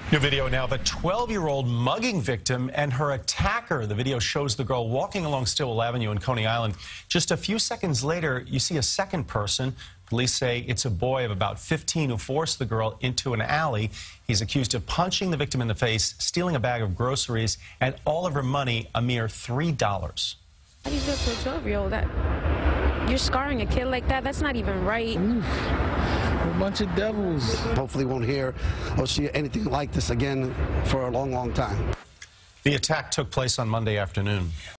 New video now of a 12-year-old mugging victim and her attacker. The video shows the girl walking along Stillwell Avenue in Coney Island. Just a few seconds later, you see a second person. Police say it's a boy of about 15 who forced the girl into an alley. He's accused of punching the victim in the face, stealing a bag of groceries, and all of her money, a mere $3. How do you feel for a 12-year-old? You're scarring a kid like that? That's not even right. A bunch of devils. Hopefully won't hear or see anything like this again for a long, long time. The attack took place on Monday afternoon.